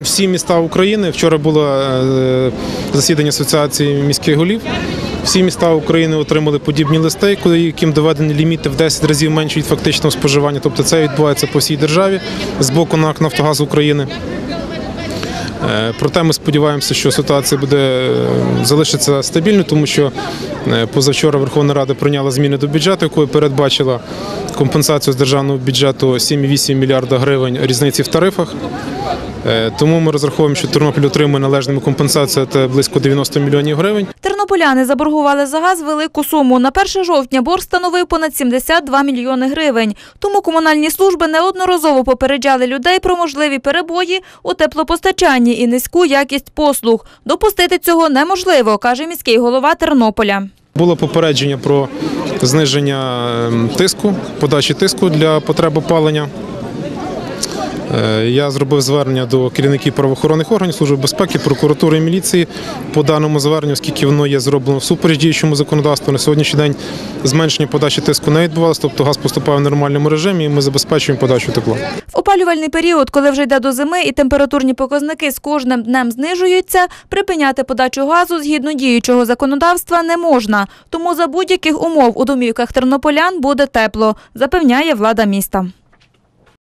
Всі міста України, вчора було засідання Асоціації міських голів, всі міста України отримали подібні листи, яким доведені ліміти в 10 разів менші від фактичного споживання. Тобто це відбувається по всій державі з боку НАК «Нафтогаз України». Проте ми сподіваємося, що ситуація залишиться стабільною, тому що позавчора Верховна Рада прийняла зміни до бюджету, якою передбачила компенсацію з державного бюджету 7,8 мільярда гривень різниці в тарифах. Тому ми розраховуємо, що Тернопіль отримує належну компенсацію – це близько 90 мільйонів гривень. Тернополяни заборгували за газ велику суму. На 1 жовтня борг становив понад 72 мільйони гривень. Тому комунальні служби неодноразово попереджали людей про можливі перебої у теплопостачанні і низьку якість послуг. Допустити цього неможливо, каже міський голова Тернополя. Було попередження про зниження подачі тиску для потреб опалення. Я зробив звернення до керівників правоохоронних органів, Служби безпеки, прокуратури і міліції по даному зверненню, оскільки воно є зроблено всупереч діючому законодавству. На сьогоднішній день зменшення подачі тиску не відбувалося, тобто газ поступає в нормальному режимі і ми забезпечуємо подачу тепла. В опалювальний період, коли вже йде до зими і температурні показники з кожним днем знижуються, припиняти подачу газу згідно діючого законодавства не можна. Тому за будь-яких умов у домівках тернополян буде тепло, запевняє влада міста.